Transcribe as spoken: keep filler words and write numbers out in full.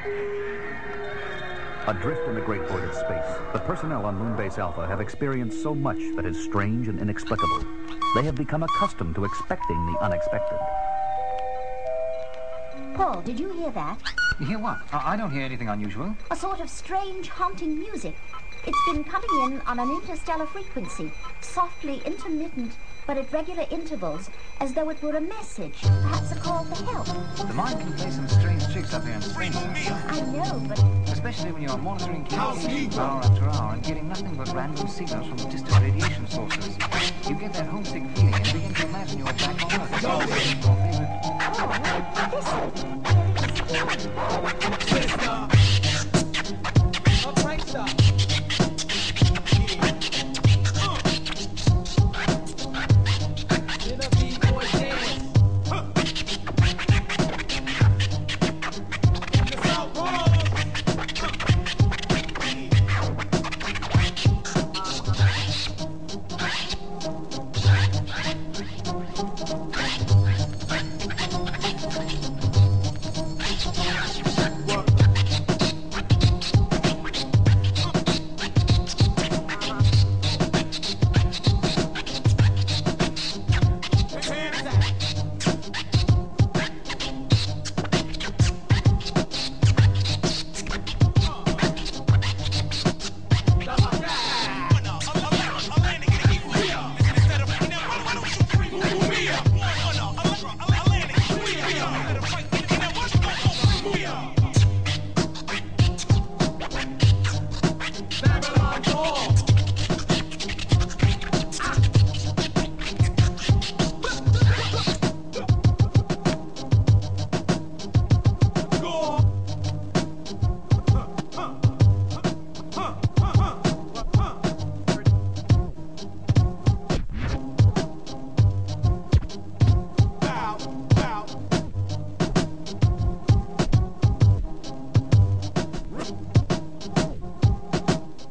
Adrift in the great void of space, the personnel on Moonbase Alpha have experienced so much that is strange and inexplicable. They have become accustomed to expecting the unexpected. Paul, did you hear that? You hear what? I, I don't hear anything unusual. A sort of strange, haunting music. It's been coming in on an interstellar frequency, softly intermittent, but at regular intervals, as though it were a message, perhaps a call for help. The mind can play some strange tricks up here in space. I know, but... Especially when you are monitoring communications hour after hour and getting nothing but random signals from distant radiation sources. You get that homesick feeling and begin to imagine you're back on Earth. Oh, listen, there it is.